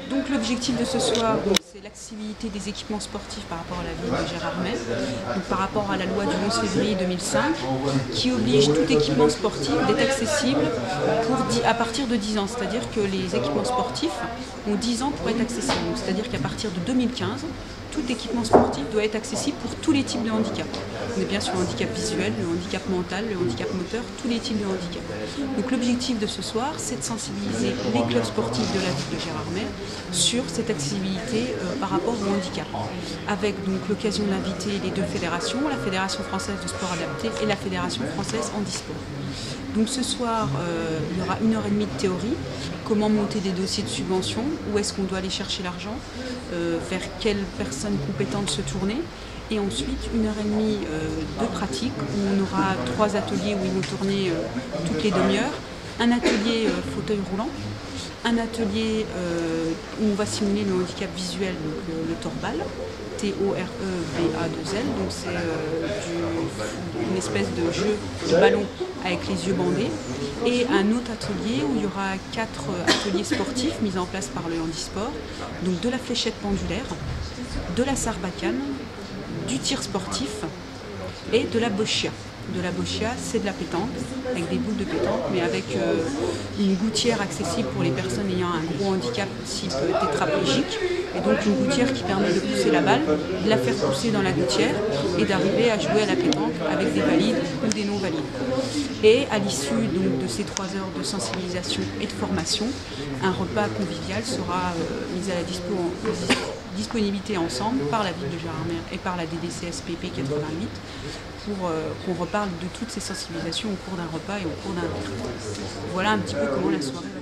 Donc l'objectif de ce soir, c'est l'accessibilité des équipements sportifs par rapport à la ville de Gérardmer, donc par rapport à la loi du 11 février 2005, qui oblige tout équipement sportif d'être accessible à partir de 10 ans. C'est-à-dire que les équipements sportifs ont 10 ans pour être accessibles. C'est-à-dire qu'à partir de 2015, tout équipement sportif doit être accessible pour tous les types de handicap. On est bien sur le handicap visuel, le handicap mental, le handicap moteur, tous les types de handicap. Donc l'objectif de ce soir, c'est de sensibiliser les clubs sportifs de la ville de Gérardmer sur cette accessibilité par rapport au handicap. Avec donc l'occasion d'inviter les deux fédérations, la Fédération française de sport adapté et la Fédération française handisport. Donc ce soir, il y aura 1h30 de théorie, comment monter des dossiers de subvention, où est-ce qu'on doit aller chercher l'argent, vers quelles personnes compétentes se tourner. Et ensuite, 1h30 de pratique, où on aura 3 ateliers où ils vont tourner toutes les demi-heures. Un atelier fauteuil roulant, un atelier où on va simuler le handicap visuel, donc le torbal, T-O-R-E-B-A-2-L, donc c'est une espèce de jeu de ballon avec les yeux bandés, et un autre atelier où il y aura 4 ateliers sportifs mis en place par le handisport, donc de la fléchette pendulaire, de la sarbacane, du tir sportif et de la boccia. De la boccia, c'est de la pétanque, avec des boules de pétanque, mais avec une gouttière accessible pour les personnes ayant un gros handicap type tétraplégique, et donc une gouttière qui permet de pousser la balle, de la faire pousser dans la gouttière et d'arriver à jouer à la pétanque avec des valides ou des non-valides. Et à l'issue de ces 3 heures de sensibilisation et de formation, un repas convivial sera mis à la disponibilité ensemble par la ville de Gérardmer et par la DDCSPP 88 pour qu'on reparle de toutes ces sensibilisations au cours d'un repas et au cours d'un verre. Voilà un petit peu comment la soirée va.